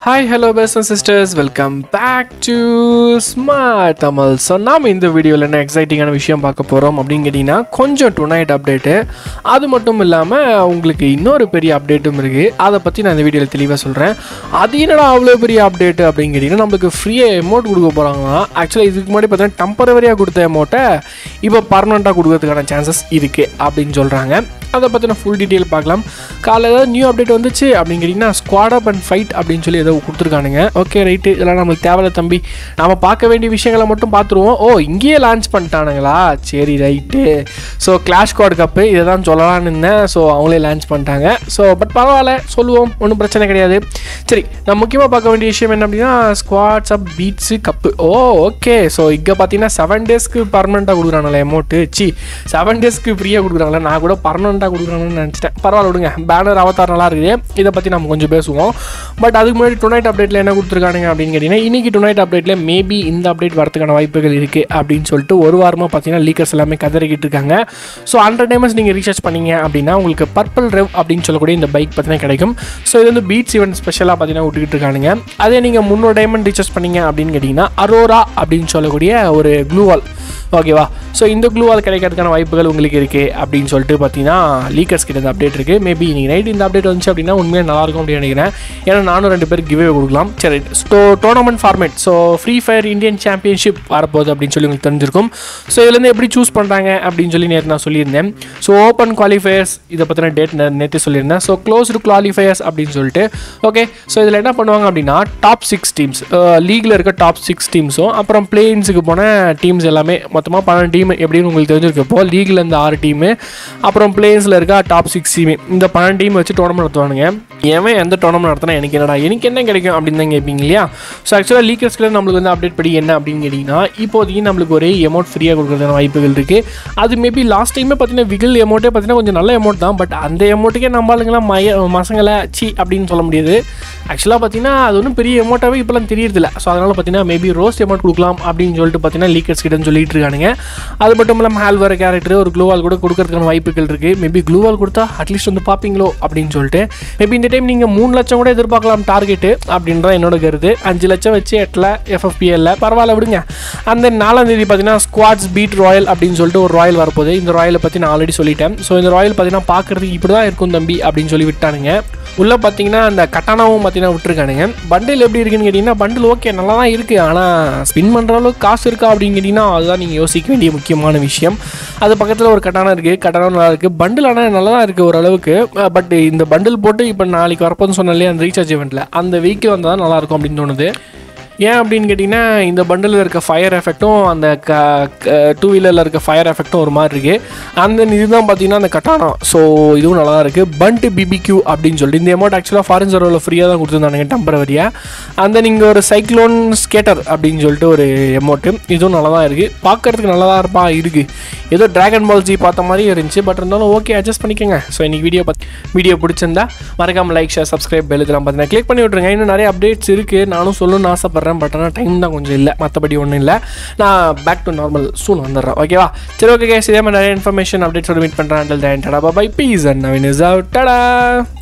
Hi, hello brothers and sisters, welcome back to Smart Tamil. So நாம இந்த வீடியோல என்ன எக்ஸைட்டிங்கான விஷயம் பார்க்க போறோம் அப்படினு கேட்டினா கொஞ்சம் டுனைட் அப்டேட். அது மட்டும் இல்லாம உங்களுக்கு இன்னொரு பெரிய அப்டேட்டும் இருக்கு. அத பத்தி நான் இந்த வீடியோல தெளிவா சொல்றேன். அது என்னடா அவ்வளவு பெரிய அப்டேட் அப்படினு கேட்டினா நமக்கு ஃப்ரீயா எமோட் கொடுக்க போறாங்களா. एक्चुअली இதுக்கு முன்னாடி பார்த்தா டெம்பரரியா கொடுத்த எமோட்டை இப்போ பெர்மனன்ட்டா கொடுக்கிறதுக்கான சான்சஸ் இருக்கு அப்படினு சொல்றாங்க. அதை பற்றின ஃபுல் டீட்டெயில் பார்க்கலாம். காலையில் ஏதாவது நியூ அப்டேட் வந்துச்சு அப்படின்னு கேட்டிங்கன்னா ஸ்குவாட் அப் அண்ட் ஃபைட் அப்படின்னு சொல்லி ஏதோ கொடுத்துருக்கானுங்க. ஓகே ரைட்டு, இதெல்லாம் நம்மளுக்கு தேவையில்ல தம்பி, நம்ம பார்க்க வேண்டிய விஷயங்களை மட்டும் பார்த்துருவோம். ஓ, இங்கேயே லான்ச் பண்ணிட்டானுங்களா, சரி right. So clash squad cup இதை தான் சொல்லலான்னு இருந்தேன். ஸோ அவங்களே லான்ச் பண்ணிட்டாங்க. ஸோ பட் பரவாயில்ல, சொல்லுவோம், ஒன்றும் பிரச்சனை கிடையாது. சரி, நான் முக்கியமாக பார்க்க வேண்டிய விஷயம் என்ன அப்படின்னா squads up beats cup. Oh okay, so இங்கே பார்த்தீங்கன்னா 7 டேஸ்க்கு பர்மனெண்ட்டாக கொடுக்குறாங்களே எமோட்டு. 7 டேஸ்க்கு ஃப்ரீயாக கொடுக்குறாங்களே, நான் கூட பர்மனெண்ட்டாக கொடுக்குறாங்கன்னு நினச்சிட்டேன். பரவாயில்ல விடுங்க, பேனர் அவதார் நல்லா இருக்குது. இதை பற்றி நம்ம கொஞ்சம் பேசுவோம். பட் அதுக்கு முன்னாடி டுனைட் அப்டேட்டில் என்ன கொடுத்துருக்கானுங்க அப்படின்னு கேட்டிங்கன்னா இன்றைக்கி டுனைட் அப்டேட்டில் மேபி இந்த அப்டேட் வரதுக்கான வாய்ப்புகள் இருக்குது அப்படின்னு சொல்லிட்டு ஒரு வாரமாக பார்த்தீங்கன்னா லீக்கர்ஸ் எல்லாமே கதறிக்கிட்டு இருக்காங்க. ஸோ 100 டைமண்ட்ஸ் நீங்கள் ரீசார்ஜ் பண்ணீங்க அப்படின்னா உங்களுக்கு பர்பிள் ரெவ் அப்படின்னு சொல்லக்கூடிய இந்த பைக் பார்த்தீங்கன்னா கிடைக்கும். ஸோ இது வந்து பீட்ஸ் ஈவெண்ட் ஸ்பெஷலாக பார்த்தீங்கன்னா விட்டுக்கிட்டு இருக்கானுங்க. அதே நீங்கள் 300 டைமண்ட் ரீசார்ஜ் பண்ணீங்க அப்படின்னு கேட்டிங்கன்னா அரோரா அப்படின்னு சொல்லக்கூடிய ஒரு க்ளூ வால், ஓகேவா. ஸோ இந்த க்ளூ வால் கிடைக்கிறதுக்கான வாய்ப்புகள் உங்களுக்கு இருக்குது அப்படின்னு சொல்லிட்டு பார்த்தீங்கன்னா லீக்கர்ஸ் கிட்ட இந்த அப்டேட் இருக்குது. மேபி நீங்கள் நைட் இந்த அப்டேட் வந்துச்சு அப்படின்னா உண்மையாக நல்லாயிருக்கும் அப்படின்னு நினைக்கிறேன். ஏன்னா நானும் 2 பேருக்கு கிவ்வே கொடுக்கலாம். சரி, tournament format, so free fire Indian championship வரப்போகுது அப்படின்னு சொல்லி உங்களுக்கு தெரிஞ்சிருக்கும். ஸோ இதுலேருந்து எப்படி சூஸ் பண்ணுறாங்க அப்படின்னு சொல்லி நேற்று நான் சொல்லியிருந்தேன். ஸோ ஓப்பன் குவாலிஃபயர்ஸ் இதை பற்றின டேட் நேற்று சொல்லியிருந்தேன். ஸோ க்ளோஸ்டு குவாலிஃபயர்ஸ் அப்படின்னு சொல்லிட்டு ஓகே. ஸோ இதில் என்ன பண்ணுவாங்க அப்படின்னா டாப் 6 டீம்ஸ், லீகில் இருக்க டாப் 6 டீம்ஸும் அப்புறம் பிளேயின்ஸுக்கு போன டீம்ஸ் எல்லாமே மொத்தமாக 12 டீம் எப்படின்னு உங்களுக்கு தெரிஞ்சிருக்கப்போ லீகில் இருந்து 6 டீமு அப்புறம் பிளேயர்ஸில் இருக்க டாப் 6 டீமு, இந்த 12 டீம் வச்சு டோர்னமெண்ட் நடத்துவானுங்க. ஏன் எந்த டோர்னமெண்ட் நடத்தினா எனக்கு என்னடா, எனக்கு என்ன கிடைக்கும் அப்படின்னு தான் கேட்பீங்க இல்லையா. ஸோ ஆக்சுவலாக லீக்கர்ஸ்க்கு நம்மளுக்கு வந்து அப்டேட் படி என்ன அப்படின்னு கேட்டிங்கன்னா இப்போதைக்கு நம்மளுக்கு ஒரு எமௌண்ட் ஃப்ரீயாக கொடுக்குறதுக்கான வாய்ப்புகள் இருக்குது. அது மேபி லாஸ்ட் டைமே பார்த்தீங்கன்னா விகில் எமௌண்ட்டே பார்த்தீங்கன்னா கொஞ்சம் நல்ல எமௌண்ட் தான். பட் அந்த எமௌண்ட்டுக்கே நம்மளுங்களாம் மசங்களை சி அப்படின்னு சொல்ல முடியாது. ஆக்சுவலாக பார்த்தீங்கன்னா அது ஒன்றும் பெரிய எமௌண்ட்டாகவே இப்போலாம் தெரியறதில்ல. ஸோ அதனால் பார்த்தீங்கன்னா மேபி ரோஸ்ட் எமௌண்ட் கொடுக்கலாம் அப்படின்னு சொல்லிட்டு பார்த்தீங்கன்னா லீக்கர்ஸ் கிட்டன்னு சொல்லிட்டு இருக்கானுங்க. அது மட்டும் இல்லாமல் ஹால்வர கேரக்டர் ஒரு க்ளூவால் கூட கொடுக்கறதுக்கான வாய்ப்புகள் இருக்குது. மேபி க்ளூவால் கொடுத்தா அட்லீஸ்ட் வந்து பார்ப்பீங்களோ அப்படின்னு சொல்லிட்டு மேபி இந்த டைம் நீங்கள் 3 லட்சம் கூட எதிர்பார்க்கலாம் டார்கெட்டு அப்படின்றத என்னோட கருத்து. 5 லட்சம் வச்சு எட்டல FFPL பரவாயில்ல விடுங்க. அந்த 4ஆம் தேதி பார்த்தீங்கன்னா ஸ்குவாட்ஸ் பீட் ராயல் அப்படின்னு சொல்லிட்டு ஒரு ராயல் வரப்போகுது. இந்த ராயலை பற்றி நான் ஆல்ரெடி சொல்லிட்டேன். ஸோ இந்த ராயல் பார்த்தீங்கன்னா பார்க்குறதுக்கு இப்படி தான் இருக்கும் தம்பி அப்படின்னு சொல்லி விட்டானுங்க. உள்ளே பார்த்தீங்கன்னா அந்த கட்டானாவும் பார்த்தீங்கன்னா விட்டுருக்கானுங்க. பண்டில் எப்படி இருக்குன்னு கேட்டிங்கன்னா பண்டில் ஓகே நல்லா தான் இருக்குது. ஆனால் ஸ்பின் பண்ணுற அளவுக்கு காசு இருக்கா அப்படின்னு கேட்டிங்கன்னா அதுதான் நீங்கள் யோசிக்க வேண்டிய முக்கியமான விஷயம். அது பக்கத்தில் ஒரு கட்டானா இருக்குது, கட்டானா நல்லா இருக்குது. பண்டில் ஆனால் நல்லா தான் இருக்குது ஓரளவுக்கு. பட் இந்த பண்டில் போட்டு இப்போ நாளைக்கு வரப்போன்னு சொன்னாலே அந்த ரீசார்ஜ் இவெண்ட்டில் அந்த வீக்கு வந்தால் தான் நல்லாயிருக்கும் அப்படின்னு தோணுது. ஏன் அப்படின்னு கேட்டிங்கன்னா இந்த பண்டிலில் இருக்க ஃபயர் எஃபெக்ட்டும் அந்த 2 வீலரில் இருக்க ஃபயர் எஃபெக்ட்டும் ஒரு மாதிரி இருக்குது. அந்த இதுதான் பார்த்தீங்கன்னா அந்த கட்டானா. ஸோ இதுவும் நல்லா தான் இருக்குது. பண்ட் BBQ அப்படின்னு சொல்லிட்டு இந்த அமௌண்ட் ஆக்சுவலாக ஃபாரின் சர்வரில் ஃப்ரீயாக தான் கொடுத்துருந்தானுங்க டெம்பரவரியாக. அந்த நீங்கள் ஒரு சைக்ளோன் ஸ்கேட்டர் அப்படின்னு சொல்லிட்டு ஒரு அமௌண்ட்டு, இதுவும் நல்லா தான் இருக்குது. பார்க்குறதுக்கு நல்லா தான் இருப்பா இருக்குது. ஏதோ டிராகன் பால் ஜி பார்த்த மாதிரி இருந்துச்சு. பட் இருந்தாலும் ஓகே, அட்ஜஸ்ட் பண்ணிக்கோங்க. ஸோ இன்றைக்கி வீடியோ பிடிச்சிருந்தா மறக்காமல் லைக், ஷேர், சப்ஸ்கிரைப் பெல் இதெல்லாம் பார்த்தீங்கன்னா கிளிக் பண்ணி விட்ருங்க. இன்னும் நிறைய அப்டேட்ஸ் இருக்குது, நானும் சொல்லணும்னு ஆசைப்பட்றேன். பட் ஆனால் டைம் தான் கொஞ்சம் இல்லை, மற்றபடி ஒன்றும் இல்லை. நான் பேக் டு நார்மல் சூன் வந்துடுறேன், ஓகேவா. சரி ஓகே கேஸ், இதே மாதிரி நிறைய இன்ஃபர்மேஷன் அப்டேட்ஸோட மீட் பண்ணுறேன். Until then, tada bye bye, peace and now is out, tada.